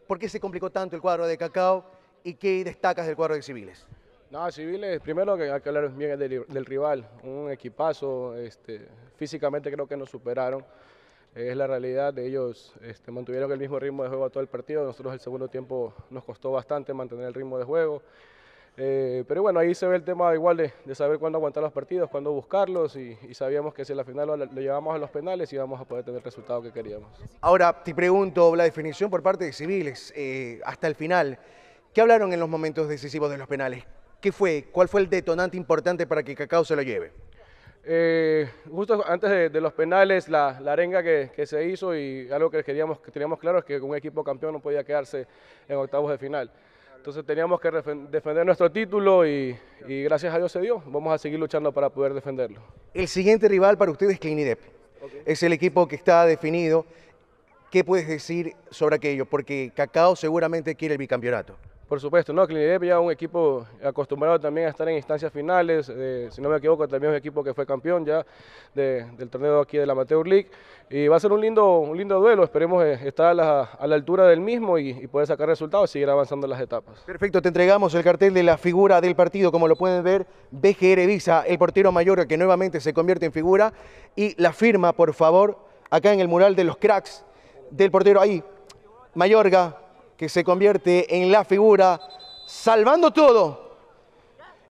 ¿Por qué se complicó tanto el cuadro de Cacao y qué destacas del cuadro de Civiles? No, Civiles, primero que hay que hablar bien del rival, un equipazo, físicamente creo que nos superaron, es la realidad de ellos, mantuvieron el mismo ritmo de juego todo el partido, nosotros el segundo tiempo nos costó bastante mantener el ritmo de juego, pero bueno, ahí se ve el tema igual de saber cuándo aguantar los partidos, cuándo buscarlos y sabíamos que si a la final lo llevamos a los penales íbamos a poder tener el resultado que queríamos. Ahora te pregunto la definición por parte de Civiles hasta el final. ¿Qué hablaron en los momentos decisivos de los penales? ¿Qué fue? ¿Cuál fue el detonante importante para que Cacao se lo lleve? Justo antes de los penales, la arenga que se hizo y algo que teníamos claro es que un equipo campeón no podía quedarse en octavos de final. Entonces teníamos que defender nuestro título y gracias a Dios se dio. Vamos a seguir luchando para poder defenderlo. El siguiente rival para ustedes es Clinidep. Okay. Es el equipo que está definido. ¿Qué puedes decir sobre aquello? Porque Cacao seguramente quiere el bicampeonato. Por supuesto, no, Clinidep ya es un equipo acostumbrado también a estar en instancias finales, si no me equivoco también es un equipo que fue campeón ya del torneo aquí de la Amateur League y va a ser un lindo duelo, esperemos estar a la altura del mismo y poder sacar resultados y seguir avanzando en las etapas. Perfecto, te entregamos el cartel de la figura del partido, como lo pueden ver, BGR Visa, el portero mayor que nuevamente se convierte en figura y la firma, por favor, acá en el mural de los cracks del portero ahí, Mayorga, que se convierte en la figura, salvando todo